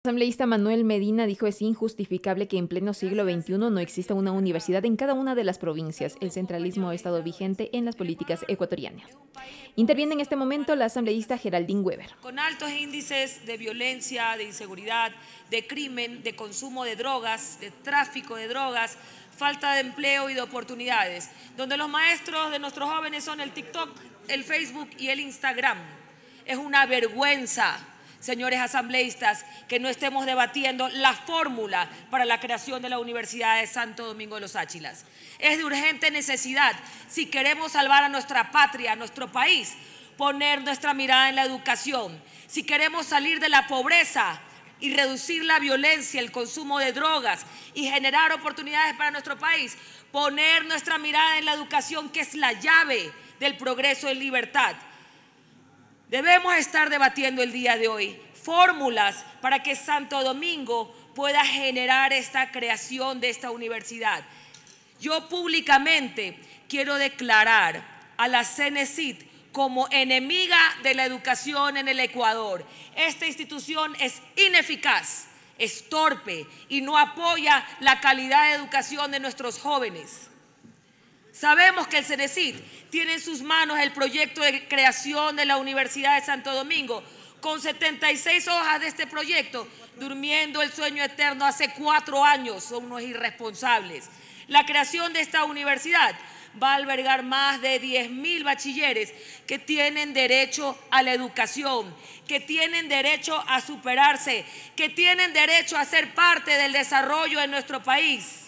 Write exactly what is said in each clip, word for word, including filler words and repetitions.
El asambleísta Manuel Medina dijo es injustificable que en pleno siglo veintiuno no exista una universidad en cada una de las provincias. El centralismo ha estado vigente en las políticas ecuatorianas. Interviene en este momento la asambleísta Geraldine Weber. Con altos índices de violencia, de inseguridad, de crimen, de consumo de drogas, de tráfico de drogas, falta de empleo y de oportunidades, donde los maestros de nuestros jóvenes son el TikTok, el Facebook y el Instagram. Es una vergüenza, señores asambleístas, que no estemos debatiendo la fórmula para la creación de la Universidad de Santo Domingo de los Áchilas. Es de urgente necesidad, si queremos salvar a nuestra patria, a nuestro país, poner nuestra mirada en la educación. Si queremos salir de la pobreza y reducir la violencia, el consumo de drogas y generar oportunidades para nuestro país, poner nuestra mirada en la educación, que es la llave del progreso en libertad. Debemos estar debatiendo el día de hoy fórmulas para que Santo Domingo pueda generar esta creación de esta universidad. Yo públicamente quiero declarar a la CENESID como enemiga de la educación en el Ecuador. Esta institución es ineficaz, es torpe y no apoya la calidad de educación de nuestros jóvenes. Sabemos que el CENESID tiene en sus manos el proyecto de creación de la Universidad de Santo Domingo, con setenta y seis hojas de este proyecto, durmiendo el sueño eterno hace cuatro años, son unos irresponsables. La creación de esta universidad va a albergar más de diez mil bachilleres que tienen derecho a la educación, que tienen derecho a superarse, que tienen derecho a ser parte del desarrollo de nuestro país.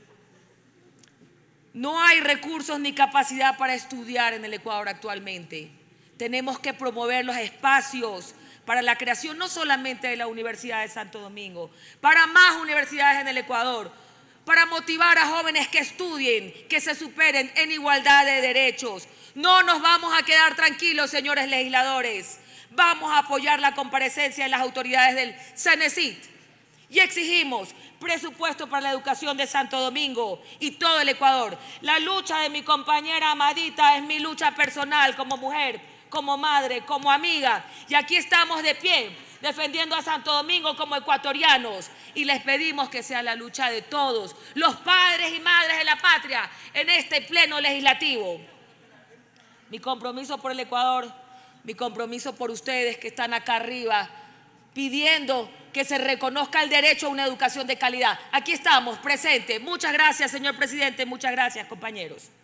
No hay recursos ni capacidad para estudiar en el Ecuador actualmente. Tenemos que promover los espacios para la creación no solamente de la Universidad de Santo Domingo, para más universidades en el Ecuador, para motivar a jóvenes que estudien, que se superen en igualdad de derechos. No nos vamos a quedar tranquilos, señores legisladores. Vamos a apoyar la comparecencia de las autoridades del CENESID y exigimos presupuesto para la educación de Santo Domingo y todo el Ecuador. La lucha de mi compañera Amadita es mi lucha personal como mujer, como madre, como amiga. Y aquí estamos de pie, defendiendo a Santo Domingo como ecuatorianos. Y les pedimos que sea la lucha de todos, los padres y madres de la patria, en este pleno legislativo. Mi compromiso por el Ecuador, mi compromiso por ustedes que están acá arriba, pidiendo que se reconozca el derecho a una educación de calidad. Aquí estamos, presentes. Muchas gracias, señor presidente. Muchas gracias, compañeros.